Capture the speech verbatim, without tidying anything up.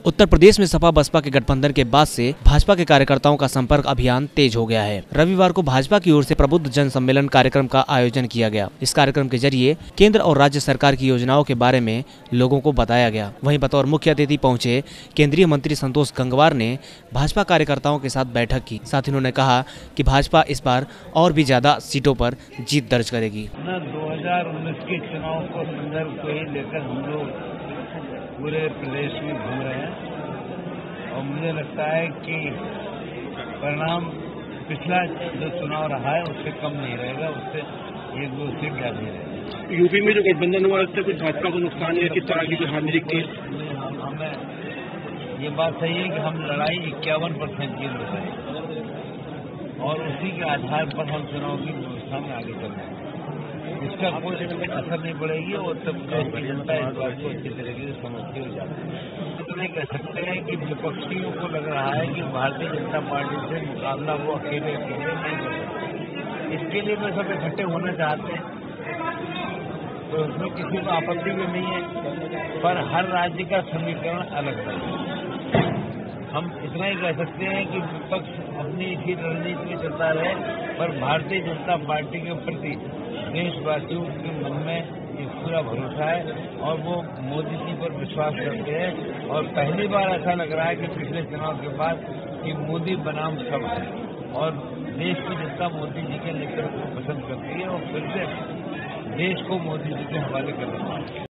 उत्तर प्रदेश में सपा बसपा के गठबंधन के बाद से भाजपा के कार्यकर्ताओं का संपर्क अभियान तेज हो गया है। रविवार को भाजपा की ओर से प्रबुद्ध जन सम्मेलन कार्यक्रम का आयोजन किया गया। इस कार्यक्रम के जरिए केंद्र और राज्य सरकार की योजनाओं के बारे में लोगों को बताया गया। वहीं बतौर मुख्य अतिथि पहुंचे केंद्रीय मंत्री संतोष गंगवार ने भाजपा कार्यकर्ताओं के साथ बैठक की। साथ ही उन्होंने कहा कि भाजपा इस बार और भी ज्यादा सीटों पर जीत दर्ज करेगी। दो हजार उन्नीस के चुनाव को संदर्भ को ही लेकर हम लोग पूरे प्रदेश में घूम रहे हैं और मुझे लगता है कि परिणाम पिछला जो चुनाव रहा है उससे कम नहीं रहेगा, उससे एक दो सीट ज्यादा ही रहेगा। यूपी में जो गठबंधन हुआ उससे कुछ भाजपा को नुकसान है, किस तरह की जो हानि दिखती है? हमें ये बात सही है कि हम लड़ाई इक्यावन परसेंट की लड़ रहे हैं और उसी के आधार पर हम चुनाव की व्यवस्था में आगे चल रहे हैं। इसका कोई असर नहीं पड़ेगी और उत्तर प्रदेश की जनता इस बात को अच्छी तरीके से समझती हो जाती है। इतना कह सकते हैं कि विपक्षियों को लग रहा है कि भारतीय जनता पार्टी से मुकाबला वो अकेले अकेले नहीं कर सकते। इसके लिए वे सब इकट्ठे होना चाहते हैं तो उसमें किसी को आपत्ति भी नहीं है, पर हर राज्य का समीकरण अलग है। हम इतना ही कह सकते हैं कि विपक्ष अपनी इसी रणनीति में चलता रहे, पर भारतीय जनता पार्टी के प्रति देशवासियों के मन में एक पूरा भरोसा है और वो मोदी जी पर विश्वास करते हैं। और पहली बार ऐसा लग रहा है कि पिछले चुनाव के बाद कि मोदी बनाम सब है और देश की जनता मोदी जी के नेतृत्व को पसंद करती है और फिर से देश को मोदी जी के हवाले कर रहा है।